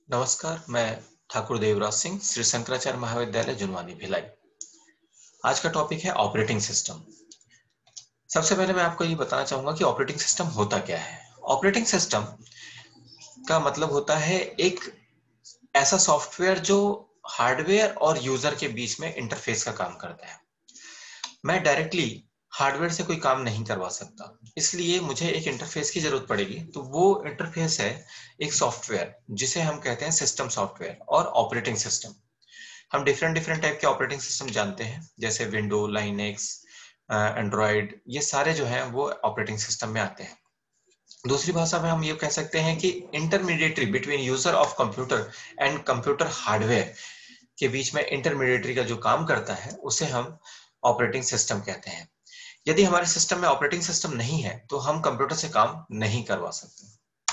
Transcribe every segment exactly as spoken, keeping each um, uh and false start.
नमस्कार, मैं ठाकुर देवराज सिंह, श्री शंकराचार्य महाविद्यालय जुनवानी भिलाई। आज का टॉपिक है ऑपरेटिंग सिस्टम। सबसे पहले मैं आपको ये बताना चाहूंगा कि ऑपरेटिंग सिस्टम होता क्या है। ऑपरेटिंग सिस्टम का मतलब होता है एक ऐसा सॉफ्टवेयर जो हार्डवेयर और यूजर के बीच में इंटरफेस का काम करता है। मैं डायरेक्टली हार्डवेयर से कोई काम नहीं करवा सकता, इसलिए मुझे एक इंटरफेस की जरूरत पड़ेगी। तो वो इंटरफेस है एक सॉफ्टवेयर जिसे हम कहते हैं सिस्टम सॉफ्टवेयर और ऑपरेटिंग सिस्टम। हम डिफरेंट डिफरेंट टाइप के ऑपरेटिंग सिस्टम जानते हैं, जैसे विंडो, लाइनेक्स, एंड्रॉइड, ये सारे जो हैं वो ऑपरेटिंग सिस्टम में आते हैं। दूसरी भाषा में हम ये कह सकते हैं कि intermediatory between user of computer and computer hardware के बीच में इंटरमीडिएटरी का जो काम करता है उसे हम ऑपरेटिंग सिस्टम कहते हैं। यदि हमारे सिस्टम में ऑपरेटिंग सिस्टम नहीं है तो हम कंप्यूटर से काम नहीं करवा सकते।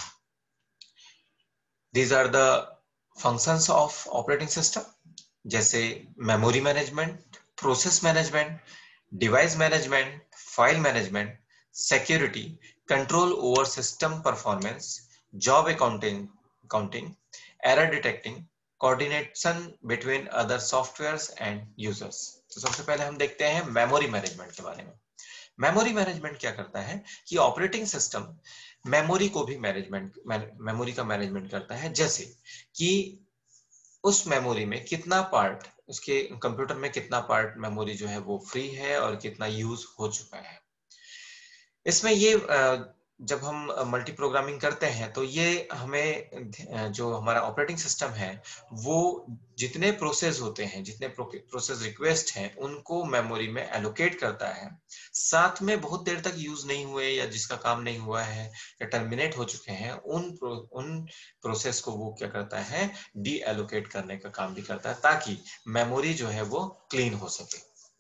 These are the functions of operating system, जैसे memory management, process management, device management, file management, security, control over system performance, job accounting accounting error detecting, coordination between other softwares and users. तो सबसे पहले हम देखते हैं memory management के बारे में। मेमोरी मैनेजमेंट क्या करता है कि ऑपरेटिंग सिस्टम मेमोरी को भी मैनेजमेंट मेमोरी का मैनेजमेंट करता है, जैसे कि उस मेमोरी में कितना पार्ट, उसके कंप्यूटर में कितना पार्ट मेमोरी जो है वो फ्री है और कितना यूज हो चुका है। इसमें ये जब हम मल्टी प्रोग्रामिंग करते हैं तो ये हमें, जो हमारा ऑपरेटिंग सिस्टम है वो जितने प्रोसेस होते हैं, जितने प्रोसेस रिक्वेस्ट हैं, उनको मेमोरी में एलोकेट करता है। साथ में बहुत देर तक यूज नहीं हुए या जिसका काम नहीं हुआ है या टर्मिनेट हो चुके हैं, उन प्रो, उन प्रोसेस को वो क्या करता है, डी एलोकेट करने का काम भी करता है, ताकि मेमोरी जो है वो क्लीन हो सके।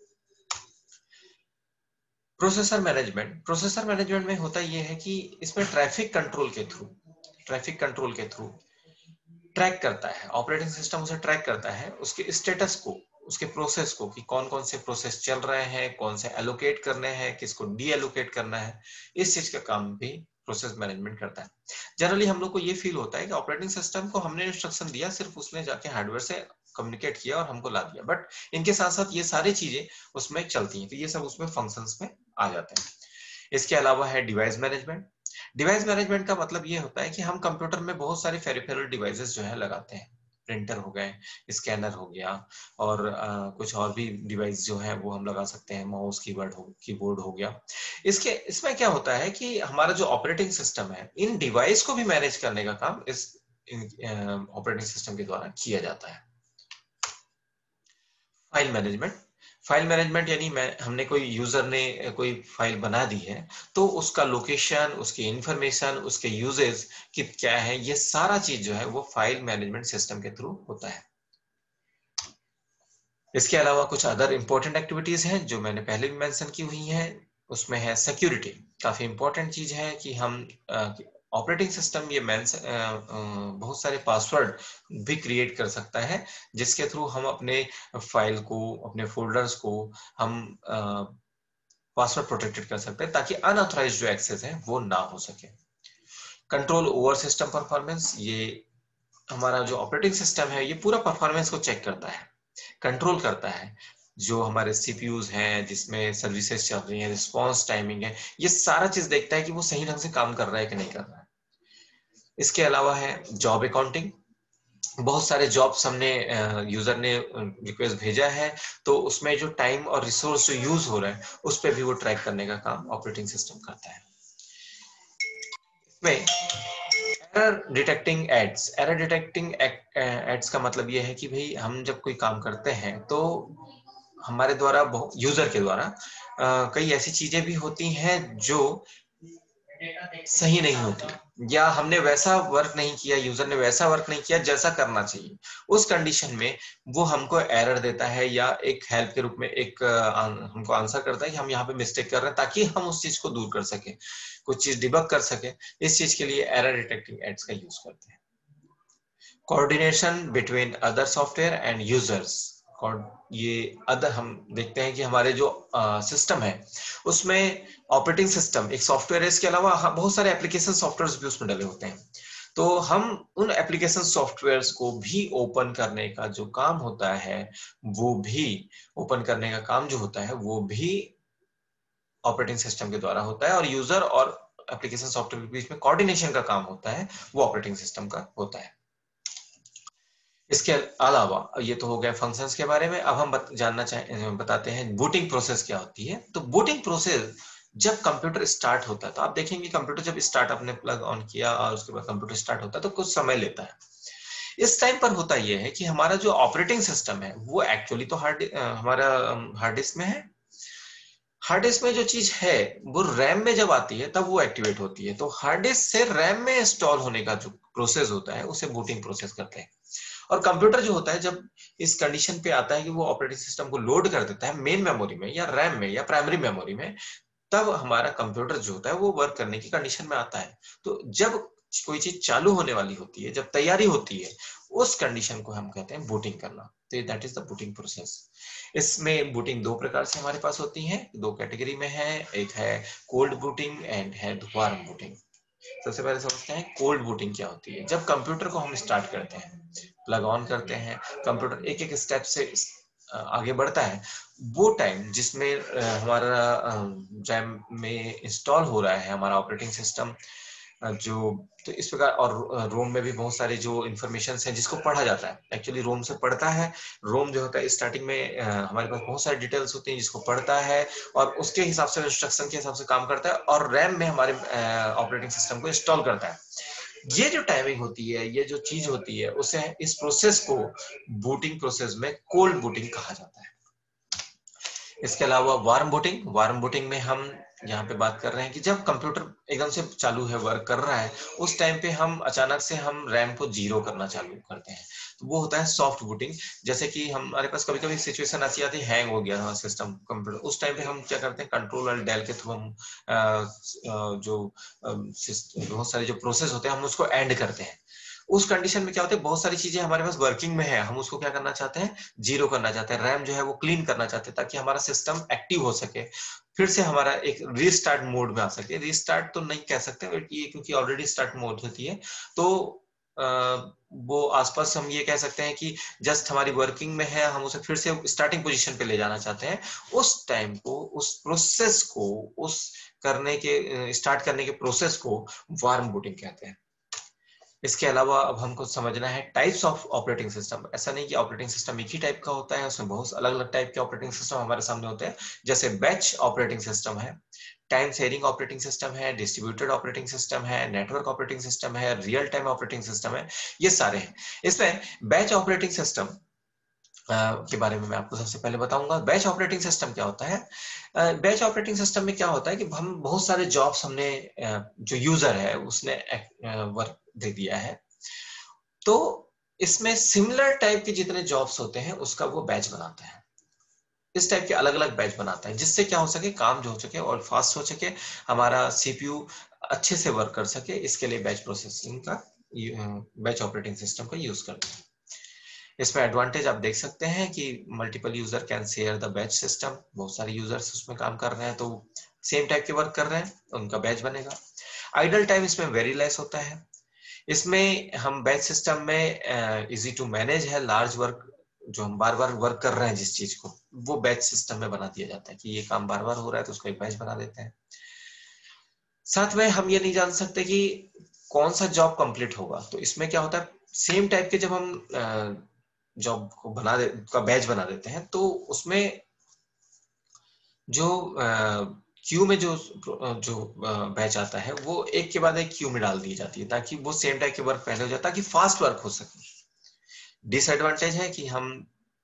प्रोसेसर मैनेजमेंट प्रोसेसर मैनेजमेंट में होता यह है कि इसमें ट्रैफिक कंट्रोल के थ्रू ट्रैफिक कंट्रोल के थ्रू ट्रैक करता है, ऑपरेटिंग सिस्टम उसे ट्रैक करता है, उसके स्टेटस को, उसके प्रोसेस को, कि कौन कौन से प्रोसेस चल रहे हैं, कौन से एलोकेट करने हैं, किसको डी एलोकेट करना है। इस चीज का काम भी प्रोसेस मैनेजमेंट करता है। जनरली हम लोग को ये फील होता है कि ऑपरेटिंग सिस्टम को हमने इंस्ट्रक्शन दिया, सिर्फ उसने जाके हार्डवेयर से कम्युनिकेट किया और हमको ला दिया, बट इनके साथ साथ ये सारी चीजें उसमें चलती हैं, तो ये सब उसमें फंक्शंस में आ जाते हैं। इसके अलावा है डिवाइस मैनेजमेंट। डिवाइस मैनेजमेंट का मतलब ये होता है कि हम कंप्यूटर में बहुत सारे पेरिफेरल डिवाइसेस जो है लगाते हैं। प्रिंटर हो गए, स्कैनर हो गया, और आ, कुछ और भी डिवाइस जो है वो हम लगा सकते हैं, माउस, कीबोर्ड हो कीबोर्ड हो गया। इसके इसमें क्या होता है कि हमारा जो ऑपरेटिंग सिस्टम है, इन डिवाइस को भी मैनेज करने का काम इस ऑपरेटिंग सिस्टम के द्वारा किया जाता है। फाइल मैनेजमेंट फाइल मैनेजमेंट यानी मैं हमने कोई यूजर ने कोई फाइल बना दी है, तो उसका लोकेशन, उसकी इंफॉर्मेशन, उसके यूजेस कि क्या है, ये सारा चीज जो है वो फाइल मैनेजमेंट सिस्टम के थ्रू होता है। इसके अलावा कुछ अदर इंपॉर्टेंट एक्टिविटीज हैं जो मैंने पहले भी मेंशन की हुई हैं। उसमें है सिक्योरिटी। काफी इंपॉर्टेंट चीज है कि हम ऑपरेटिंग सिस्टम ये मेंस बहुत सारे पासवर्ड भी क्रिएट कर सकता है, जिसके थ्रू हम अपने फाइल को, अपने फोल्डर्स को हम पासवर्ड प्रोटेक्टेड कर सकते हैं, ताकि अनऑथराइज्ड जो एक्सेस है वो ना हो सके। कंट्रोल ओवर सिस्टम परफॉर्मेंस, ये हमारा जो ऑपरेटिंग सिस्टम है ये पूरा परफॉर्मेंस को चेक करता है, कंट्रोल करता है। जो हमारे सीपीयूज हैं, जिसमें सर्विसेज चल रही हैं, रिस्पॉन्स टाइमिंग है, ये सारा चीज देखता है कि वो सही ढंग से काम कर रहा है कि नहीं कर रहा है। इसके अलावा है जॉब अकाउंटिंग। बहुत सारे जॉब्स हमने, यूजर ने रिक्वेस्ट भेजा है, तो उसमें जो टाइम और रिसोर्स जो यूज हो रहा है उस पर भी वो ट्रैक करने का काम ऑपरेटिंग सिस्टम करता है। इसमें error detecting aids error detecting aids का मतलब ये है कि भाई हम जब कोई काम करते हैं तो हमारे द्वारा, यूजर के द्वारा आ, कई ऐसी चीजें भी होती हैं जो सही नहीं होती, या हमने वैसा वर्क नहीं किया, यूजर ने वैसा वर्क नहीं किया जैसा करना चाहिए। उस कंडीशन में वो हमको एरर देता है, या एक हेल्प के रूप में एक आ, हमको आंसर करता है कि हम यहाँ पे मिस्टेक कर रहे हैं, ताकि हम उस चीज को दूर कर सके, कुछ चीज डिबग कर सके। इस चीज के लिए एरर डिटेक्टिंग एड्स का यूज करते हैं। Coordination between other software and users. ये अदर, हम देखते हैं कि हमारे जो सिस्टम है उसमें ऑपरेटिंग सिस्टम एक सॉफ्टवेयर है, इसके अलावा बहुत सारे एप्लीकेशन सॉफ्टवेयर भी उसमें डले होते हैं। तो हम उन एप्लीकेशन सॉफ्टवेयर्स को भी ओपन करने का जो काम होता है वो भी ओपन करने का काम जो होता है वो भी ऑपरेटिंग सिस्टम के द्वारा होता है, और यूजर और एप्लीकेशन सॉफ्टवेयर के बीच में कोऑर्डिनेशन का काम होता है वो ऑपरेटिंग सिस्टम का होता है। इसके अलावा ये तो हो गया फंक्शंस के बारे में। अब हम बत, जानना चाहें बताते हैं बूटिंग प्रोसेस क्या होती है। तो बूटिंग प्रोसेस जब कंप्यूटर स्टार्ट होता है, तो आप देखेंगे कंप्यूटर जब स्टार्ट आपने प्लग ऑन किया और उसके बाद कंप्यूटर स्टार्ट होता है तो कुछ समय लेता है। इस टाइम पर होता यह है कि हमारा जो ऑपरेटिंग सिस्टम है वो एक्चुअली तो हार्ड हमारा हार्ड डिस्क में है। हार्ड डिस्क में जो चीज है वो रैम में जब आती है तब वो एक्टिवेट होती है। तो हार्ड डिस्क से रैम में इंस्टॉल होने का जो प्रोसेस होता है उसे बूटिंग प्रोसेस कहते हैं। और कंप्यूटर जो होता है जब इस कंडीशन पे आता है कि वो ऑपरेटिंग सिस्टम को लोड कर देता है मेन मेमोरी में या रैम में या प्राइमरी मेमोरी में, तब हमारा कंप्यूटर जो होता है वो वर्क करने की कंडीशन में आता है। तो जब कोई चीज चालू होने वाली होती है, जब तैयारी होती है, उस कंडीशन को हम कहते हैं बूटिंग करना। तो that is the booting process. इसमें बूटिंग दो प्रकार से हमारे पास होती है, दो कैटेगरी में है। एक है कोल्ड बूटिंग एंड है वार्म बूटिंग। सबसे पहले समझते हैं कोल्ड बूटिंग क्या होती है। जब कंप्यूटर को हम स्टार्ट करते हैं, प्लग ऑन करते हैं, कंप्यूटर एक एक स्टेप से आगे बढ़ता है, वो टाइम जिसमें हमारा रैम में इंस्टॉल हो रहा है हमारा ऑपरेटिंग सिस्टम जो, तो इस प्रकार, और रोम में भी बहुत सारे जो इंफॉर्मेशन है जिसको पढ़ा जाता है, एक्चुअली रोम से पढ़ता है। रोम जो होता है स्टार्टिंग में हमारे पास बहुत सारी डिटेल्स होती हैं जिसको पढ़ता है और उसके हिसाब से इंस्ट्रक्शन के हिसाब से काम करता है, और रैम में हमारे ऑपरेटिंग सिस्टम को इंस्टॉल करता है। ये जो टाइमिंग होती है, ये जो चीज होती है, उसे इस प्रोसेस को बूटिंग प्रोसेस में कोल्ड बूटिंग कहा जाता है। इसके अलावा वार्म बूटिंग, वार्म बूटिंग में हम यहाँ पे बात कर रहे हैं कि जब कंप्यूटर एकदम से चालू है, वर्क कर रहा है, उस टाइम पे हम अचानक से हम रैम को जीरो करना चालू करते हैं, तो वो होता है सॉफ्ट बूटिंग। जैसे कि हमारे पास कभी कभी सिचुएशन आती आती हैंग हो गया हमारा सिस्टम कंप्यूटर, उस टाइम पे हम क्या करते हैं, कंट्रोल और डेल के थ्रू हम जो बहुत सारे जो प्रोसेस होते हैं हम उसको एंड करते हैं। उस कंडीशन में क्या होता है, बहुत सारी चीजें हमारे पास वर्किंग में है, हम उसको क्या करना चाहते हैं, जीरो करना चाहते हैं, रैम जो है वो क्लीन करना चाहते हैं ताकि हमारा सिस्टम एक्टिव हो सके, फिर से हमारा एक रीस्टार्ट मोड में आ सके। रीस्टार्ट तो नहीं कह सकते ये क्योंकि ऑलरेडी स्टार्ट मोड होती है, तो आ, वो आसपास हम ये कह सकते हैं कि जस्ट हमारी वर्किंग में है, हम उसे फिर से स्टार्टिंग पोजीशन पे ले जाना चाहते हैं। उस टाइम को, उस प्रोसेस को, उस करने के स्टार्ट करने के प्रोसेस को वार्म बूटिंग कहते हैं। इसके अलावा अब हमको समझना है टाइप्स ऑफ ऑपरेटिंग सिस्टम। ऐसा नहीं कि ऑपरेटिंग सिस्टम एक ही टाइप का होता है, उसमें बहुत अलग अलग टाइप के ऑपरेटिंग सिस्टम हमारे सामने होते हैं। जैसे बैच ऑपरेटिंग सिस्टम है, टाइम शेयरिंग ऑपरेटिंग सिस्टम है, डिस्ट्रीब्यूटेड ऑपरेटिंग सिस्टम है, नेटवर्क ऑपरेटिंग सिस्टम है, रियल टाइम ऑपरेटिंग सिस्टम है, ये सारे हैं। इसमें बैच ऑपरेटिंग सिस्टम के बारे में मैं आपको सबसे पहले बताऊंगा। बैच ऑपरेटिंग सिस्टम क्या होता है। बैच ऑपरेटिंग सिस्टम में क्या होता है कि हम बहुत सारे जॉब्स हमने, जो यूजर है उसने वर्क दे दिया है, तो इसमें सिमिलर टाइप के जितने जॉब्स होते हैं उसका वो बैच बनाता है। इस टाइप के अलग अलग बैच बनाता है जिससे क्या हो सके, काम जो हो सके और फास्ट हो सके, हमारा सीपीयू अच्छे से वर्क कर सके। इसके लिए बैच प्रोसेसिंग का, बैच ऑपरेटिंग सिस्टम का यूज करते हैं। इसमें एडवांटेज आप देख सकते हैं कि multiple user can share the batch system. बहुत सारे यूजर्स उसमें काम कर रहे हैं तो सेम टाइप के वर्क कर रहे हैं, उनका बैच बनेगा। आइडल टाइम इसमें वेरी लेस होता है। इसमें हम बैच सिस्टम में इजी टू मैनेज है। लार्ज वर्क जो हम बार बार वर्क कर रहे हैं जिस चीज को, वो बैच सिस्टम में बना दिया जाता है कि ये काम बार बार हो रहा है तो उसको एक बैच बना देते हैं। साथ में हम ये नहीं जान सकते कि कौन सा जॉब कंप्लीट होगा, तो इसमें क्या होता है, सेम टाइप के जब हम जॉब को बना दे का बैच बना देते हैं तो उसमें जो क्यू में जो जो बैच आता है वो एक के बाद एक क्यू में डाल दी जाती है ताकि वो सेम टाइप के वर्क पहले हो जाए ताकि फास्ट वर्क हो सके। डिसएडवांटेज है कि हम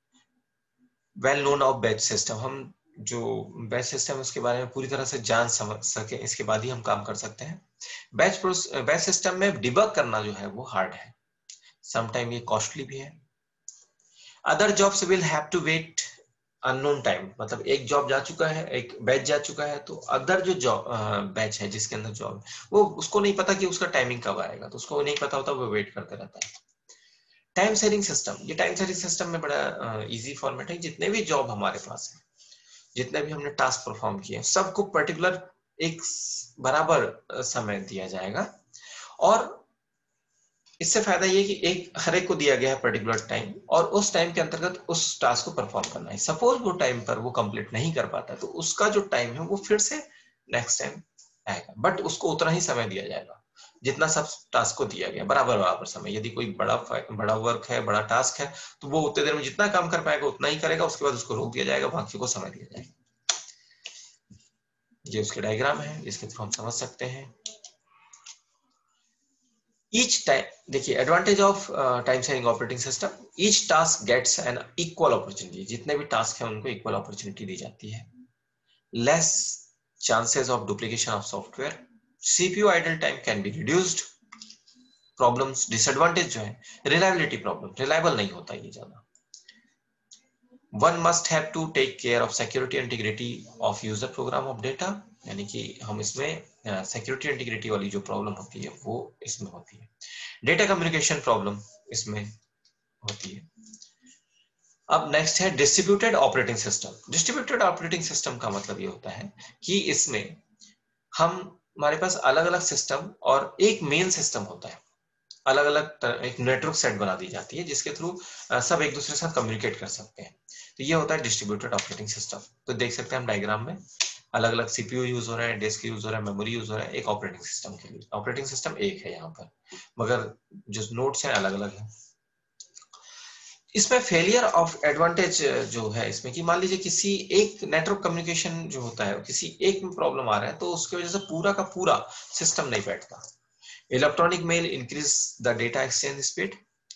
well known of batch system, हम जो बैच सिस्टम उसके बारे में पूरी तरह से जान समझ सके इसके बाद ही हम काम कर सकते हैं। बैच बैच सिस्टम में डिबग करना जो है वो हार्ड है, समटाइम ये कॉस्टली भी है। Other jobs will have to wait unknown time, मतलब एक जॉब जा चुका है, एक बैच जा चुका है, तो अदर जो जॉब बैच है जिसके अंदर जॉब, वो उसको नहीं पता कि उसका टाइमिंग कब आएगा, तो उसको नहीं पता होता, वो वेट करते रहता है। टाइम शेयरिंग सिस्टम, ये टाइम शेयरिंग सिस्टम में बड़ा इजी फॉर्मेट है। जितने भी जॉब हमारे पास है, जितने भी हमने टास्क परफॉर्म किए, सबको पर्टिकुलर एक बराबर समय दिया जाएगा और इससे फायदा ये कि एक हर एक को दिया गया है पर्टिकुलर टाइम और उस टाइम के अंतर्गत उस टास्क को परफॉर्म करना है। सपोज वो टाइम पर वो कंप्लीट नहीं कर पाता तो उसका जो टाइम है वो फिर से नेक्स्ट टाइम आएगा, बट उसको उतना ही समय दिया जाएगा जितना सब टास्क को दिया गया, बराबर बराबर समय। यदि कोई बड़ा बड़ा वर्क है, बड़ा टास्क है, तो वो उतने देर में जितना काम कर पाएगा उतना ही करेगा, उसके बाद उसको रोक दिया जाएगा, बाकी को समय दिया जाएगा। ये उसके डायग्राम है, इसके थ्रू हम समझ सकते हैं। Each time, देखिए advantage of time sharing operating system, each task gets an equal opportunity, जितने भी टास्क हैं उनको इक्वल अपॉर्चुनिटी दी जाती है। Less chances of duplication of software, CPU idle time can be reduced. Problems disadvantage जो है, रिलायबिलिटी प्रॉब्लम, रिलायबल नहीं होता ये ज्यादा। One must have to take care of security integrity of user program of data, यानी कि हम इसमें सिक्योरिटी uh, इंटीग्रिटी वाली जो प्रॉब्लम होती है वो इसमें होती है। डेटा कम्युनिकेशन प्रॉब्लम इसमें होती है। अब नेक्स्ट है distributed operating system. Distributed operating system का मतलब ये होता है कि इसमें हम हमारे पास अलग अलग सिस्टम और एक मेन सिस्टम होता है, अलग अलग एक नेटवर्क सेट बना दी जाती है जिसके थ्रू सब एक दूसरे के साथ कम्युनिकेट कर सकते हैं। तो ये होता है डिस्ट्रीब्यूटेड ऑपरेटिंग सिस्टम। तो देख सकते हैं हम डायग्राम में अलग अलग सीपीयू यूज हो रहा है, डिस्क यूज हो रहा है, मेमोरी यूज हो रहा है एक ऑपरेटिंग सिस्टम के लिए। ऑपरेटिंग सिस्टम एक है यहाँ पर, मगर जो नोड्स हैं अलग अलग है। इसमें फेलियर ऑफ एडवांटेज जो है इसमें कि मान लीजिए किसी एक नेटवर्क कम्युनिकेशन जो होता है किसी एक में प्रॉब्लम आ रहा है तो उसकी वजह से पूरा का पूरा सिस्टम नहीं बैठता। Electronic mail increase the data exchange speed,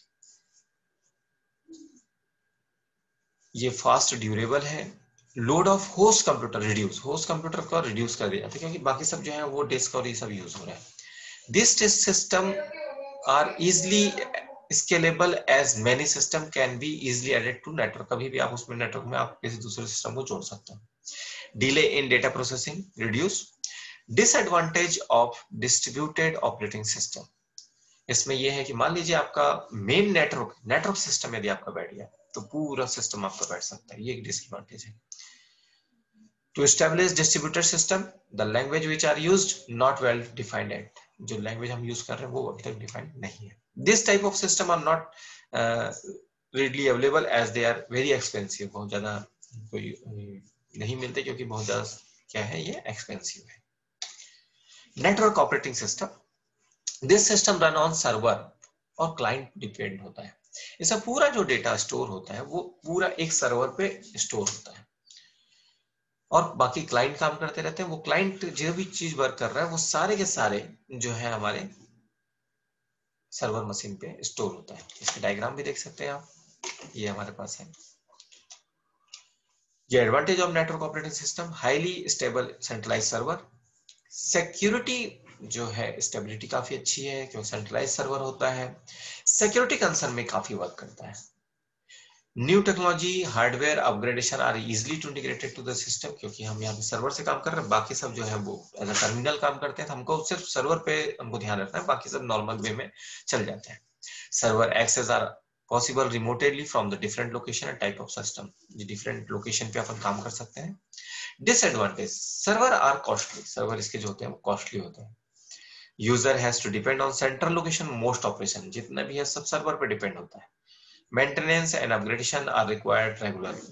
ये फास्ट ड्यूरेबल है। Load of host computer reduce, host computer को रिड्यूस कर दिया जाता है क्योंकि बाकी सब जो है वो डिस्क और ये सब यूज हो रहा है। This system are easily scalable as many system can be easily added to network, कभी भी आप उसमें नेटवर्क में आप किसी दूसरे सिस्टम को जोड़ सकते हैं। Delay in data processing reduce. Disadvantage of distributed operating system, इसमें यह है कि मान लीजिए आपका मेन नेटवर्क नेटवर्क सिस्टम यदि आपका बैठ गया तो पूरा सिस्टम आपका बैठ सकता है, ये एक डिसएडवांटेज है। To establish distributed system the language which are used not well defined at, जो लैंग्वेज हम यूज कर रहे हैं वो अभी तक डिफाइंड नहीं है। This type of system are not readily available as they are very expensive, बहुत ज्यादा कोई नहीं मिलते क्योंकि बहुत ज्यादा क्या है ये एक्सपेंसिव है। Network operating system, this system run on server और क्लाइंट डिपेंड होता है। इसका पूरा जो डेटा स्टोर होता है वो पूरा एक सर्वर पे स्टोर होता है और बाकी क्लाइंट काम करते रहते हैं। वो क्लाइंट जो भी चीज वर्क कर रहा है वो सारे के सारे जो है हमारे सर्वर मशीन पे स्टोर होता है। इसके डायग्राम भी देख सकते हैं आप, ये हमारे पास है। ये advantage of network operating system, highly stable centralise server. Security जो है स्टेबिलिटी काफी अच्छी है क्योंकि सेंट्रलाइज सर्वर होता है। सिक्योरिटी कंसर्न में काफी वर्क करता है। New technology hardware upgradation are easily to integrated to the system, क्योंकि हम यहाँ पे सर्वर से काम कर रहे हैं, बाकी सब जो है वो एज अ टर्मिनल काम करते हैं, तो हमको सिर्फ सर्वर पे हमको ध्यान रखना है, बाकी सब नॉर्मल वे में चल जाते हैं। Server access are possible remotedly from the different location and type of system, different location पे अपन काम कर सकते हैं। Disadvantage, server are costly, server इसके जो होते हैं वो कॉस्टली होते हैं। User has to depend on central location most operation, जितना भी है सब सर्वर पे डिपेंड होता है। Maintenance and upgradation are required regularly.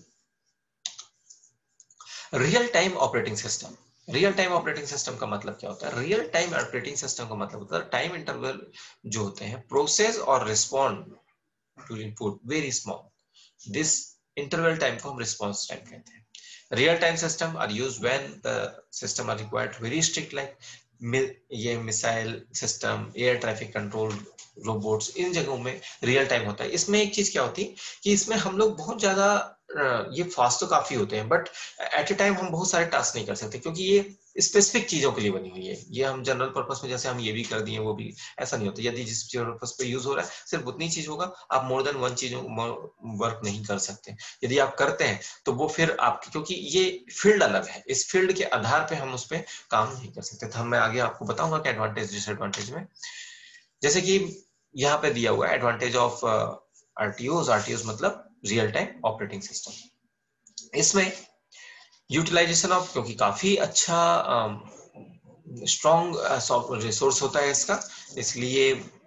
Real time operating system, real time operating system का मतलब क्या होता है? रियल टाइम ऑपरेटिंग सिस्टम का मतलब होता है टाइम इंटरवल जो होते हैं प्रोसेस और respond to input very small, this interval time को हम रिस्पॉन्स टाइम कहते हैं। Real time system are used when the system are required very strict, like ये missile system, air traffic control, robots, इन जगहों में रियल टाइम होता है। इसमें एक चीज क्या होती है कि इसमें हम लोग बहुत ज्यादा ये फास्ट तो काफी होते हैं बट एट ए टाइम हम बहुत सारे टास्क नहीं कर सकते क्योंकि ये स्पेसिफिक चीजों के लिए बनी हुई है। ये हम जनरल पर्पस में जैसे हम ये भी कर दिए वो भी ऐसा नहीं होता। यदि जिस पर्पस पे यूज हो रहा है सिर्फ उतनी चीज होगा, आप मोर देन वन चीज वर्क नहीं कर सकते। यदि आप करते हैं तो वो फिर आप, क्योंकि ये फील्ड अलग है, इस फील्ड के आधार पे हम उस पर काम नहीं कर सकते। तो हम मैं आगे आपको बताऊंगा कि एडवांटेज डिसएडवांटेज में, जैसे कि यहाँ पे दिया हुआ है एडवांटेज ऑफ आरटीओज। आरटीओज मतलब रियल टाइम ऑपरेटिंग सिस्टम। इसमें यूटिलाइजेशन ऑफ, क्योंकि काफी अच्छा स्ट्रॉन्ग रिसोर्स होता है इसका, इसलिए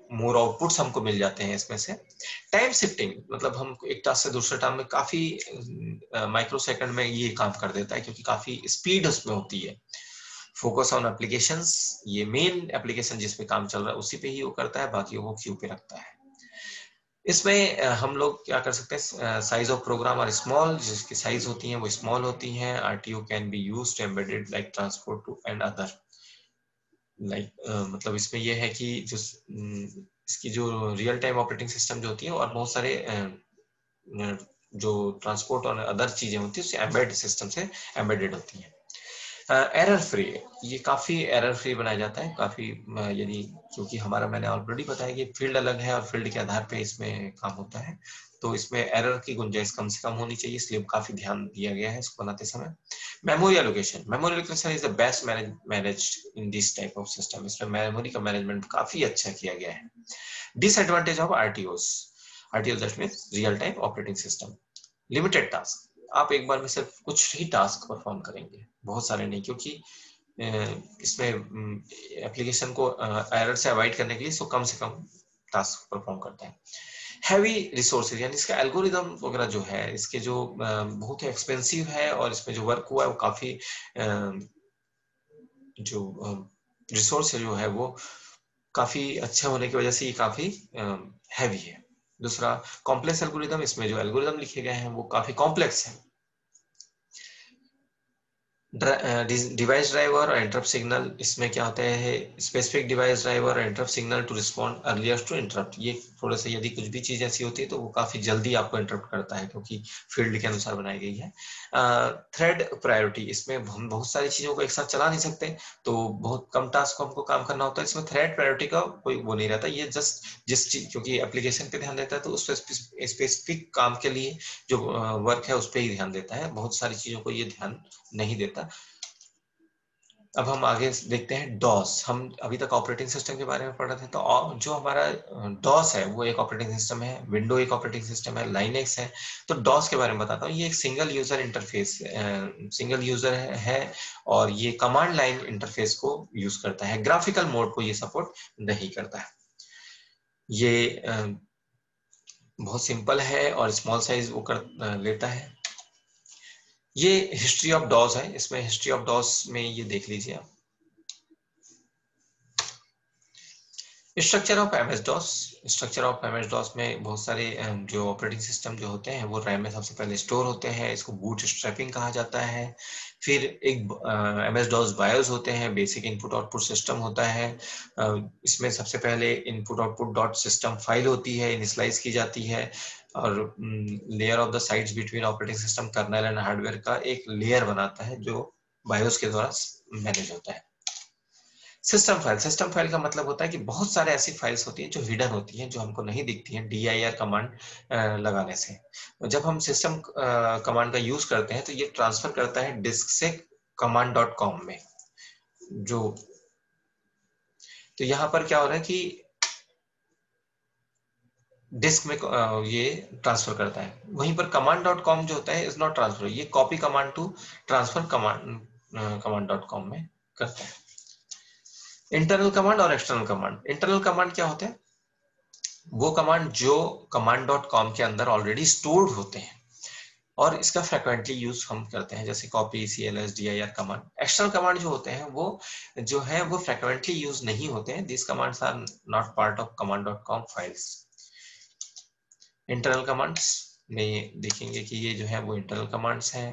मोर आउटपुट्स हमको मिल जाते हैं इसमें से। टाइम शिफ्टिंग मतलब हम एक टास्क से दूसरे टास्क में काफी माइक्रो सेकंड में ये काम कर देता है, क्योंकि काफी स्पीड उसमें होती है। फोकस ऑन एप्लीकेशंस, ये मेन एप्लीकेशन जिस पे काम चल रहा है उसी पे ही वो करता है, बाकी वो क्यू पे रखता है। इसमें हम लोग क्या कर सकते हैं, साइज ऑफ प्रोग्राम और स्मॉल, जिसकी साइज होती है वो स्मॉल होती हैं। RTO can be used embedded like transport to and other like like, uh, मतलब इसमें यह है कि जो इसकी जो रियल टाइम ऑपरेटिंग सिस्टम जो होती है और बहुत सारे uh, जो ट्रांसपोर्ट और अदर चीजें होती है उससे एम्बेड सिस्टम से एम्बेडेड होती हैं। एरर फ्री, ये काफी एरर फ्री बनाया जाता है काफी, यदि क्योंकि हमारा मैंने ऑलरेडी बताया कि फील्ड अलग है और फील्ड के आधार पे इसमें काम होता है, तो इसमें एरर की गुंजाइश कम से कम होनी चाहिए, इसलिए काफी ध्यान दिया गया है इसको बनाते समय। Memory allocation, memory allocation is the best managed in this type of system, इसमें मेमोरी का मैनेजमेंट काफी अच्छा किया गया है। Disadvantage of RTOS, RTO that means real time operating system. Limited task, आप एक बार में सिर्फ कुछ ही टास्क परफॉर्म करेंगे, बहुत सारे नहीं, क्योंकि इसमें एप्लीकेशन को एरर से अवॉइड करने के लिए सो कम से कम टास्क परफॉर्म करता है। हैवी रिसोर्सेज, यानी इसका एल्गोरिदम वगैरह जो है इसके जो बहुत ही एक्सपेंसिव है और इसमें जो वर्क हुआ है वो काफी जो रिसोर्स जो है वो काफी अच्छा होने की वजह से ये काफी हैवी है। दूसरा कॉम्प्लेक्स एल्गोरिदम, इसमें जो एल्गोरिदम लिखे गए हैं वो काफी कॉम्प्लेक्स है। डिवाइस ड्राइवर और इंटरप्ट सिग्नल, इसमें क्या होता है, स्पेसिफिक डिवाइस ड्राइवर और interrupt signal to respond earlier to interrupt, ये थोड़ा सा यदि कुछ भी चीज ऐसी होती है तो वो काफी जल्दी आपको इंटरप्ट करता है क्योंकि फील्ड के अनुसार बनाई गई है। थ्रेड प्रायोरिटी, इसमें हम बहुत सारी चीजों को एक साथ चला नहीं सकते, तो बहुत कम टास्क को हमको काम करना होता है, इसमें थ्रेड प्रायोरिटी का कोई वो नहीं रहता, ये जस्ट जिस चीज, क्योंकि एप्लीकेशन पे ध्यान देता है तो उस स्पेसिफिक काम के लिए जो वर्क है उस पर ही ध्यान देता है, बहुत सारी चीजों को ये ध्यान नहीं देता। अब हम आगे देखते हैं डॉस, हम अभी तक ऑपरेटिंग सिस्टम के बारे में पढ़ रहे थे, तो जो हमारा डॉस है वो एक ऑपरेटिंग सिस्टम है, विंडो एक ऑपरेटिंग सिस्टम है, लाइनेक्स है। तो डॉस के बारे में बताता हूँ, ये एक single user interface single user है और ये कमांड लाइन इंटरफेस को यूज करता है, ग्राफिकल मोड को ये सपोर्ट नहीं करता है। ये बहुत सिंपल है और स्मॉल साइज वो कर लेता है। ये हिस्ट्री ऑफ डॉस है, इसमें हिस्ट्री ऑफ डॉस में ये देख लीजिए आप। Structure of MS DOS, structure of MS DOS में बहुत सारे जो ऑपरेटिंग सिस्टम जो होते हैं वो रैम में सबसे पहले स्टोर होते हैं, इसको बूट स्ट्रैपिंग कहा जाता है। फिर एक एमएस डॉस बायोस होते हैं, बेसिक इनपुट आउटपुट सिस्टम होता है, इसमें सबसे पहले input output dot system file होती है, इनिशियलाइज की जाती है, और layer of the sides between operating system kernel and hardware का एक लेयर बनाता है जो बायोस के द्वारा मैनेज होता है। सिस्टम फाइल, सिस्टम फाइल का मतलब होता है कि बहुत सारे ऐसी फाइल्स होती हैं जो हिडन होती हैं, जो हमको नहीं दिखती हैं डीआईआर कमांड लगाने से। जब हम सिस्टम कमांड का यूज करते हैं तो ये ट्रांसफर करता है डिस्क से कमांड डॉट कॉम में, जो तो यहाँ पर क्या हो रहा है कि डिस्क में ये ट्रांसफर करता है, वहीं पर कमांड डॉट कॉम जो होता है इज नॉट ट्रांसफर, ये copy command to transfer command command dot com में करता है। इंटरनल कमांड और एक्सटर्नल कमांड, इंटरनल कमांड क्या होते हैं, वो कमांड जो कमांड डॉट कॉम के अंदर ऑलरेडी स्टोर्ड होते हैं और इसका फ्रिक्वेंटली यूज हम करते हैं, जैसे copy, CLS, DIR command. External command जो होते हैं वो जो है वो फ्रिक्वेंटली यूज नहीं होते हैं, this commands are not part of command dot com files. Internal commands में देखेंगे कि ये जो है वो इंटरनल कमांड्स हैं।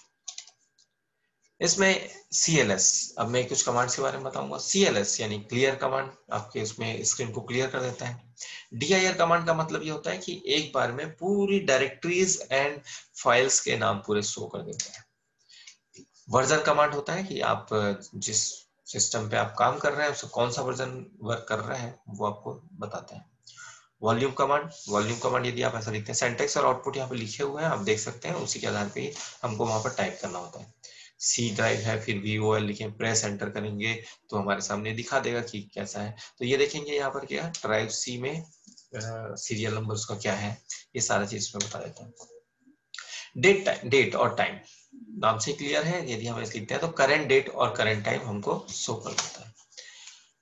इसमें सी एल एस, अब मैं कुछ कमांड्स के बारे में बताऊंगा। सी एल एस यानी क्लियर कमांड, आपके उसमें स्क्रीन को क्लियर कर देता है। डी आई आर कमांड का मतलब ये होता है कि एक बार में पूरी डायरेक्टरीज एंड फाइल्स के नाम पूरे शो कर देता है। वर्जन कमांड होता है कि आप जिस सिस्टम पे आप काम कर रहे हैं उसका कौन सा वर्जन वर्क कर रहा है वो आपको बताता है। वॉल्यूम कमांड, वॉल्यूम कमांड यदि आप ऐसा लिखते हैं, सिंटैक्स और आउटपुट यहाँ पे लिखे हुए हैं आप देख सकते हैं, उसी के आधार पे हमको वहां पर टाइप करना होता है। सी ड्राइव है, फिर वी ओ एल लिखे, प्रेस एंटर करेंगे तो हमारे सामने दिखा देगा कि कैसा है। तो ये देखेंगे यहाँ पर क्या ड्राइव सी में सीरियल नंबर उसका क्या है, ये सारा चीज में बता देता है। डेट टाइम, डेट और टाइम नाम से क्लियर है, यदि हम ऐसे लिखते हैं तो करंट डेट और करंट टाइम हमको शो कर देता है।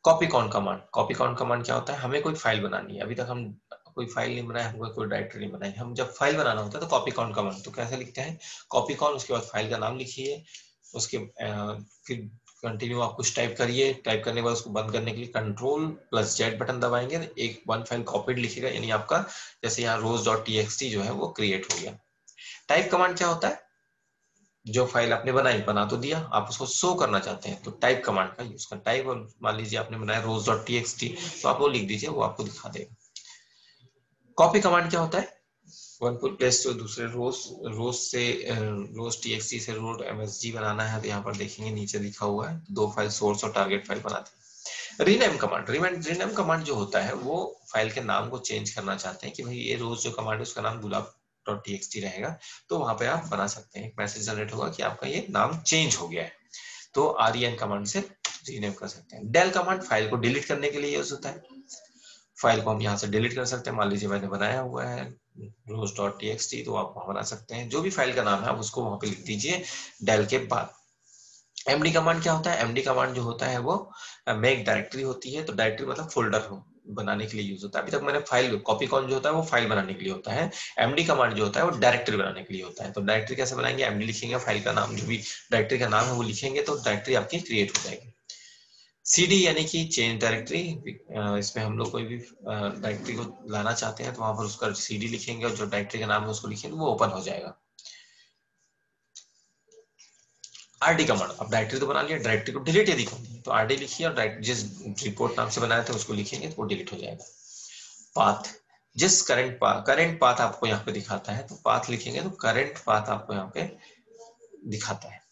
Copy con command, copy con command क्या होता है, हमें कोई फाइल बनानी है, अभी तक हम कोई फाइल नहीं बनाए, हमको कोई डायरेक्टरी नहीं बनाई, हम जब फाइल बनाना होता है तो कॉपी कॉन कमांड, तो कैसे लिखते हैं, कॉपी कॉन, उसके बाद फाइल का नाम लिखिए, उसके फिर कंटिन्यू आप कुछ टाइप करिए, टाइप करने के बाद उसको बंद करने के लिए कंट्रोल प्लस जेड बटन दबाएंगे, एक वन फाइल कॉपीड लिखेगा, यानी आपका जैसे यहाँ रोज डॉट टीएक्सटी जो है वो क्रिएट हो गया। टाइप कमांड क्या होता है, जो फाइल आपने बनाई, बना तो दिया, आप उसको शो करना चाहते हैं तो टाइप कमांड का यूज कर टाइप, और मान लीजिए आपने बनाया रोज डॉट टीएक्सटी, तो आप वो लिख दीजिए, वो आपको दिखा देगा। कॉपी कमांड क्या होता है, वन पुल प्लेस तो दूसरे रोज रोज से रोज टीएक्सटी से रोज एमएसजी बनाना है, तो यहाँ पर देखेंगे नीचे लिखा हुआ है, दो फाइल सोर्स और टारगेट फाइल बनाते हैं। रीनेम कमांड, रीनेम कमांड जो होता है वो फाइल के नाम को चेंज करना चाहते हैं कि भाई ये रोज जो कमांड है उसका नाम गुलाब डॉट टीएक्सटी रहेगा, तो वहां पे आप बना सकते हैं, एक मैसेज जनरेट होगा कि आपका ये नाम चेंज हो गया है, तो आरईएन कमांड से रीनेम कर सकते हैं। डेल कमांड फाइल को डिलीट करने के लिए यूज होता है, फाइल को हम यहाँ से डिलीट कर सकते हैं, मान लीजिए मैंने बनाया हुआ है रोज डॉट टीएक्सटी, तो आप वहां बना सकते हैं, जो भी फाइल का नाम है आप उसको वहां पे लिख दीजिए डेल के बाद। एमडी कमांड क्या होता है, एमडी कमांड जो होता है वो मेक डायरेक्टरी होती है, तो डायरेक्टरी मतलब फोल्डर बनाने के लिए यूज होता है। अभी तक मैंने फाइल, कॉपी कॉन जो होता है वो फाइल बनाने के लिए होता है, एमडी कमांड जो होता है वो डायरेक्टरी बनाने के लिए होता है। तो डायरेक्टरी कैसे बनाएंगे, एमडी लिखेंगे, फाइल का नाम जो भी डायरेक्टरी का नाम है वो लिखेंगे, तो डायरेक्टरी आपकी क्रिएट हो जाएगी। सीडी यानी कि चेंज डायरेक्टरी, इसमें हम लोग कोई भी डायरेक्टरी को लाना चाहते हैं तो वहां पर उसका सीडी लिखेंगे और जो डायरेक्टरी का नाम है उसको लिखेंगे, वो ओपन हो जाएगा। आरडी कमांड, अब डायरेक्टरी तो बना लिया, डायरेक्टरी को डिलीट यदि करनी है तो आरडी लिखिए, और जिस रिपोर्ट नाम से बनाया था उसको लिखेंगे तो वो डिलीट हो जाएगा। पाथ, जिस करंट पाथ करंट पाथ आपको यहाँ पे दिखाता है, तो पाथ लिखेंगे तो करंट पाथ आपको यहाँ पे दिखाता है।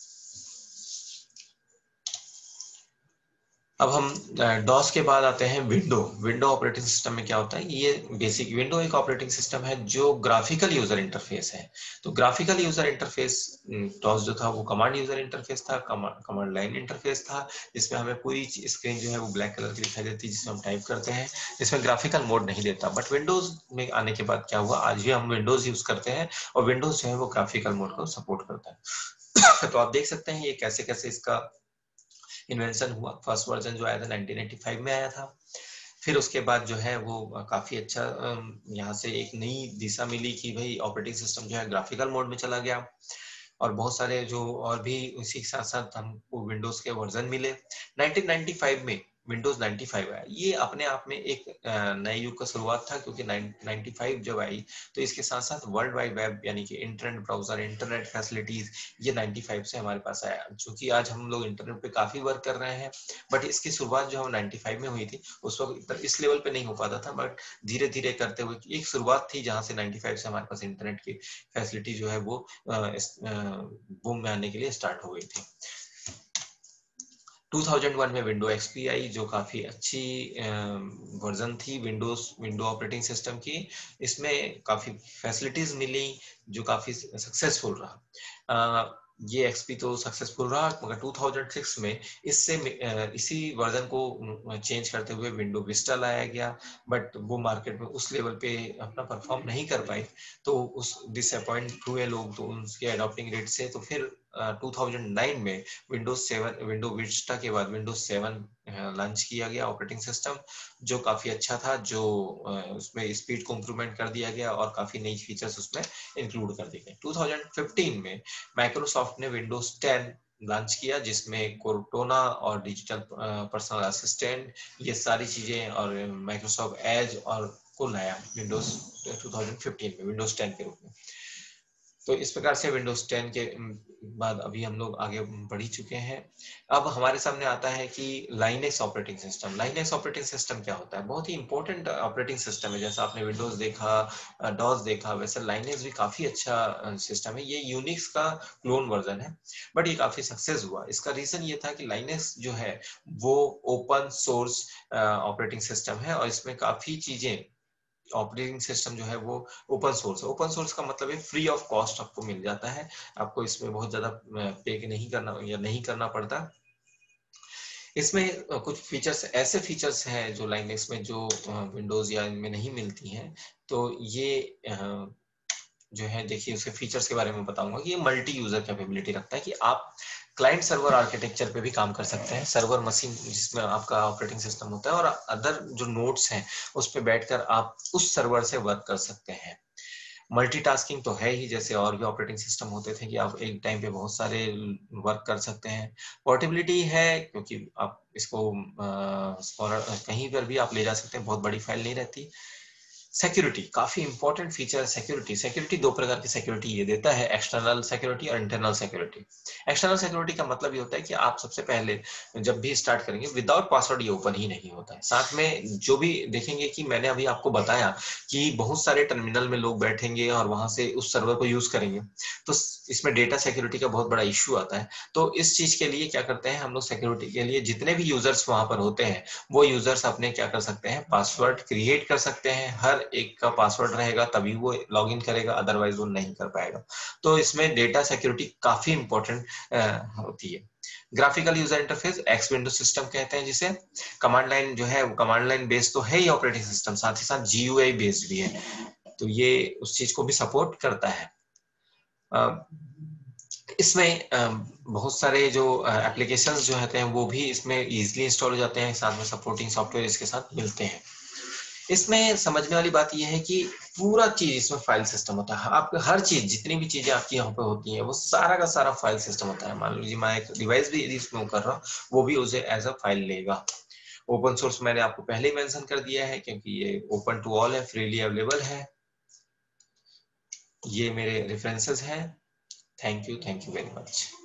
अब हम डॉस के बाद आते हैं विंडो। विंडो ऑपरेटिंग सिस्टम में क्या होता है, ये बेसिक विंडो एक ऑपरेटिंग सिस्टम है जो ग्राफिकल यूजर इंटरफेस है। तो ग्राफिकल यूजर इंटरफेस, डॉस जो था वो कमांड यूजर इंटरफेस था, कमांड लाइन इंटरफेस था, जिसमें हमें पूरी स्क्रीन जो है वो ब्लैक कलर की दिखाई देती है जिसमें हम टाइप करते हैं, इसमें ग्राफिकल मोड नहीं देता। बट विंडोज में आने के बाद क्या हुआ, आज भी हम विंडोज यूज करते हैं और विंडोज जो है वो ग्राफिकल मोड को सपोर्ट करता है। तो आप देख सकते हैं ये कैसे कैसे इसका इन्वेंशन हुआ। फर्स्ट वर्जन जो आया था नाइनटीन एटी फाइव में आया था, फिर उसके बाद जो है वो काफी अच्छा यहाँ से एक नई दिशा मिली कि भाई ऑपरेटिंग सिस्टम जो है ग्राफिकल मोड में चला गया, और बहुत सारे जो और भी उसी के साथ साथ हमको विंडोज के वर्जन मिले। नाइनटीन नाइंटी फाइव में विंडोज नाइंटी फाइव आया, ये अपने आप में एक नए युग का शुरुआत था, क्योंकि नाइंटी फाइव जब आई तो इसके साथ साथ वर्ल्ड वाइड वेब यानी कि इंटरनेट ब्राउजर, इंटरनेट फैसिलिटीज, ये नाइंटी फाइव से हमारे पास आया। क्योंकि आज हम लोग इंटरनेट पे काफी वर्क कर रहे हैं, बट इसकी शुरुआत जो हम नाइंटी फाइव में हुई थी उस वक्त इस लेवल पे नहीं हो पाता था, बट धीरे धीरे करते हुए एक शुरुआत थी जहां से नाइंटी फाइव से हमारे पास इंटरनेट की फैसिलिटी जो है वो बूम में आने के लिए स्टार्ट हो गई थी। टू थाउजेंड वन में विंडो एक्सपी आई, जो काफी अच्छी वर्जन थी विंडोज विंडो ऑपरेटिंग सिस्टम की। इसमें काफी फैसिलिटीज मिली जो काफी सक्सेसफुल रहा। ये एक्सपी तो सक्सेसफुल रहा, मगर टू थाउजेंड सिक्स में इससे इसी वर्जन को चेंज करते हुए विंडो विस्टा लाया गया, बट वो मार्केट में उस लेवल पे अपना परफॉर्म नहीं कर पाए, तो उस डिसअपॉइंट हुए लोग तो उनके अडॉप्टिंग रेट से। तो फिर टू थाउजेंड नाइन में विंडोज सेवन, विंडो विस्टा के बाद विंडोज सेवन लॉन्च किया गया ऑपरेटिंग सिस्टम, जो काफी अच्छा था, जो उसमें स्पीड को इम्प्रूवमेंट कर दिया गया और काफी नई फीचर्स उसमें इंक्लूड कर दिए गए। टू थाउजेंड फिफ्टीन में माइक्रोसॉफ्ट ने विंडोज टेन लॉन्च किया, जिसमें कोर्टोना और डिजिटल पर्सनल असिस्टेंट, ये सारी चीजें, और माइक्रोसॉफ्ट एज और को लाया विंडोज टू थाउजेंड फिफ्टीन में विंडोज टेन के रूप में। तो इस प्रकार से विंडोज टेन के बाद अभी हम लोग आगे बढ़ ही चुके हैं। अब हमारे सामने आता है कि Linux operating system. Linux operating system क्या होता है, बहुत ही इंपॉर्टेंट ऑपरेटिंग सिस्टम है। जैसा आपने विंडोज देखा, डॉस देखा, वैसे लाइनेक्स भी काफी अच्छा सिस्टम है। ये यूनिक्स का क्लोन वर्जन है, बट ये काफी सक्सेस हुआ। इसका रीजन ये था कि लाइनेक्स जो है वो ओपन सोर्स ऑपरेटिंग सिस्टम है, और इसमें काफी चीजें, ऑपरेटिंग सिस्टम जो है वो ओपन सोर्स है। ओपन सोर्स का मतलब है फ्री ऑफ कॉस्ट आपको मिल जाता है, आपको इसमें बहुत ज्यादा पे नहीं करना या नहीं करना पड़ता। इसमें कुछ फीचर्स, ऐसे फीचर्स हैं जो लाइनेक्स में जो विंडोज या इनमें नहीं मिलती हैं। तो ये जो है देखिए उसके फीचर्स के बारे में बताऊंगा कि ये मल्टी यूजर कैपेबिलिटी रखता है, कि आप क्लाइंट सर्वर आर्किटेक्चर पे भी काम कर सकते हैं, सर्वर मशीन जिसमें आपका ऑपरेटिंग सिस्टम होता है और अदर जो नोड्स हैं उस पे बैठकर आप उस सर्वर से वर्क कर सकते हैं। मल्टीटास्किंग तो है ही, जैसे और भी ऑपरेटिंग सिस्टम होते थे कि आप एक टाइम पे बहुत सारे वर्क कर सकते हैं। पोर्टेबिलिटी है क्योंकि आप इसको आ, कहीं पर भी आप ले जा सकते हैं, बहुत बड़ी फाइल नहीं रहती। सिक्योरिटी काफी इंपॉर्टेंट फीचर है। सिक्योरिटी सिक्योरिटी दो प्रकार की सिक्योरिटी ये देता है, एक्सटर्नल सिक्योरिटी और इंटरनल सिक्योरिटी। एक्सटर्नल सिक्योरिटी का मतलब ये होता है कि आप सबसे पहले जब भी स्टार्ट करेंगे विदाउट पासवर्ड ये ओपन ही नहीं होता है। साथ में जो भी देखेंगे कि मैंने अभी आपको बताया कि बहुत सारे टर्मिनल में लोग बैठेंगे और वहां से उस सर्वर को यूज करेंगे, तो इसमें डेटा सिक्योरिटी का बहुत बड़ा इश्यू आता है। तो इस चीज के लिए क्या करते हैं हम लोग, सिक्योरिटी के लिए जितने भी यूजर्स वहां पर होते हैं वो यूजर्स अपने क्या कर सकते हैं, पासवर्ड क्रिएट कर सकते हैं। हर एक का पासवर्ड रहेगा तभी वो लॉगिन करेगा, अदरवाइज वो नहीं कर पाएगा। तो इसमें डेटा सिक्योरिटी काफी इंपॉर्टेंट होती है। Graphical user interface, X window system कहते हैं जिसे। कमांड लाइन जो है वो कमांड लाइन बेस्ड तो है ही ऑपरेटिंग सिस्टम, साथ ही साथ जीयूआई बेस्ड भी है, तो ये उस चीज को भी सपोर्ट करता है। इसमें बहुत सारे जो एप्लीकेशंस जो होते हैं वो भी इसमें इजीली इंस्टॉल हो जाते हैं, साथ में सपोर्टिंग सॉफ्टवेयर इसके साथ मिलते हैं। इसमें समझने वाली बात यह है कि पूरा चीज इसमें फाइल सिस्टम होता है। आपको हर चीज, जितनी भी चीजें आपकी यहाँ पे होती हैं वो सारा का सारा फाइल सिस्टम होता है। मान लीजिए मैं एक डिवाइस भी यदि इसमें कर रहा हूँ, वो भी उसे एज अ फाइल लेगा। ओपन सोर्स मैंने आपको पहले ही मेंशन कर दिया है क्योंकि ये ओपन टू ऑल है, फ्रीली अवेलेबल है। ये मेरे रेफरेंसेस हैं। Thank you, thank you very much.